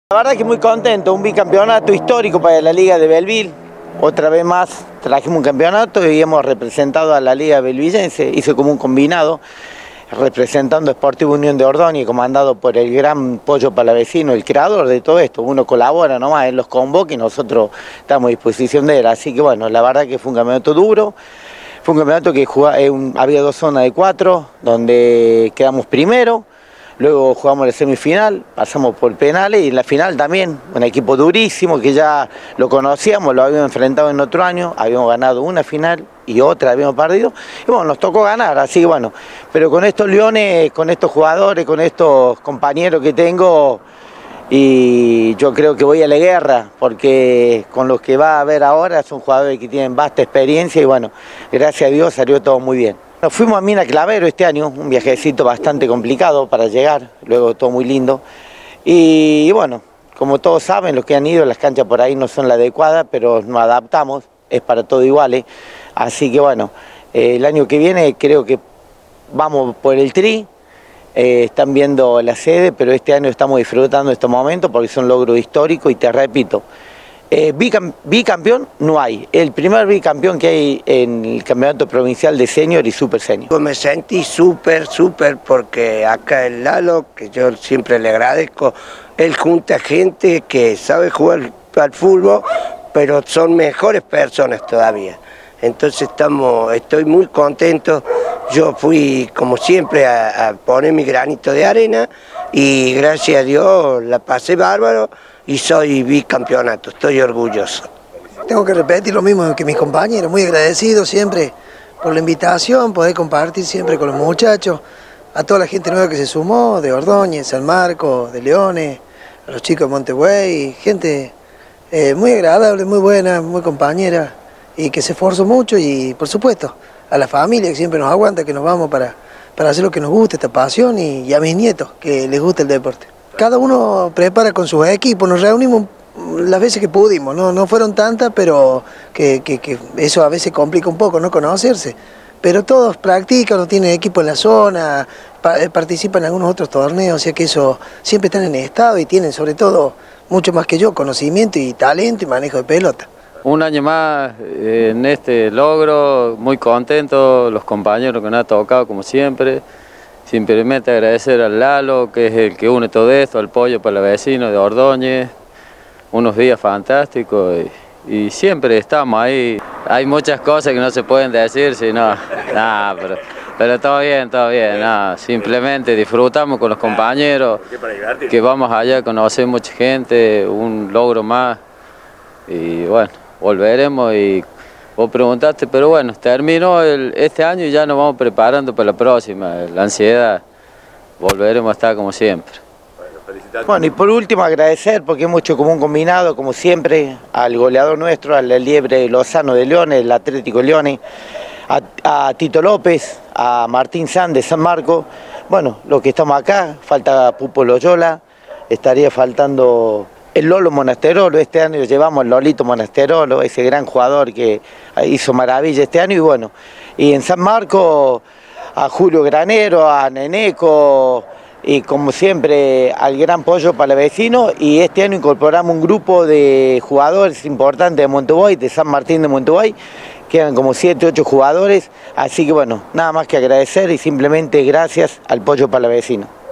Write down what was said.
La verdad que muy contento, un bicampeonato histórico para la Liga de Belleville. Otra vez más trajimos un campeonato y hemos representado a la Liga Belvillense, hizo como un combinado, representando a Sportivo Unión de Ordóñez, comandado por el gran Pollo Palavecino, el creador de todo esto. Uno colabora nomás, él los convoca y nosotros estamos a disposición de él. Así que bueno, la verdad que fue un campeonato duro, fue un campeonato que había 2 zonas de 4, donde quedamos primero. Luego jugamos la semifinal, pasamos por penales y en la final también, un equipo durísimo que ya lo conocíamos, lo habíamos enfrentado en otro año, habíamos ganado una final y otra habíamos perdido, y bueno, nos tocó ganar, así que bueno, pero con estos leones, con estos jugadores, con estos compañeros que tengo, y yo creo que voy a la guerra, porque con los que va a haber ahora son jugadores que tienen vasta experiencia y bueno, gracias a Dios salió todo muy bien. Nos fuimos a Mina Clavero este año, un viajecito bastante complicado para llegar, luego todo muy lindo. Y bueno, como todos saben, los que han ido, las canchas por ahí no son las adecuadas, pero nos adaptamos, es para todo igual. Así que bueno, el año que viene creo que vamos por el tri, están viendo la sede, pero este año estamos disfrutando estos momentos porque son logros históricos y te repito, bicampeón no hay, el primer bicampeón que hay en el campeonato provincial de senior y super senior. Me sentí súper porque acá el Lalo, que yo siempre le agradezco, él junta gente que sabe jugar al fútbol, pero son mejores personas todavía. Entonces estoy muy contento, yo fui como siempre a poner mi granito de arena y gracias a Dios la pasé bárbaro. Y soy bicampeonato, estoy orgulloso. Tengo que repetir lo mismo que mis compañeros, muy agradecido siempre por la invitación, poder compartir siempre con los muchachos, a toda la gente nueva que se sumó, de Ordóñez, San Marcos, de Leones, a los chicos de Montevideo, gente muy agradable, muy buena, muy compañera y que se esforzó mucho y por supuesto a la familia que siempre nos aguanta, que nos vamos para hacer lo que nos gusta, esta pasión y a mis nietos que les gusta el deporte. Cada uno prepara con sus equipos, nos reunimos las veces que pudimos, no fueron tantas, pero que eso a veces complica un poco, no conocerse. Pero todos practican, no tienen equipo en la zona, participan en algunos otros torneos, o sea que eso siempre están en estado y tienen sobre todo, mucho más que yo, conocimiento y talento y manejo de pelota. Un año más en este logro, muy contento, los compañeros que nos han tocado como siempre. Simplemente agradecer al Lalo, que es el que une todo esto, al Pollo Palavecino de Ordóñez, unos días fantásticos y siempre estamos ahí. Hay muchas cosas que no se pueden decir, pero todo bien, simplemente disfrutamos con los compañeros, que vamos allá a conocer mucha gente, un logro más y bueno, volveremos y... Vos preguntaste, pero bueno, terminó este año y ya nos vamos preparando para la próxima. La ansiedad, volveremos a estar como siempre. Bueno, y por último agradecer, porque hemos hecho como un combinado, como siempre, al goleador nuestro, al Liebre Lozano de Leones, el Atlético Leones, a Tito López, a Martín San de San Marcos. Bueno, los que estamos acá, falta Pupo Loyola, estaría faltando... El Lolo Monasterolo, este año llevamos el Lolito Monasterolo, ese gran jugador que hizo maravilla este año y bueno, y en San Marcos a Julio Granero, a Neneco y como siempre al gran Pollo Palavecino y este año incorporamos un grupo de jugadores importantes de Montevideo, de San Martín de Montevideo, quedan como 7, 8 jugadores, así que bueno, nada más que agradecer y simplemente gracias al Pollo Palavecino.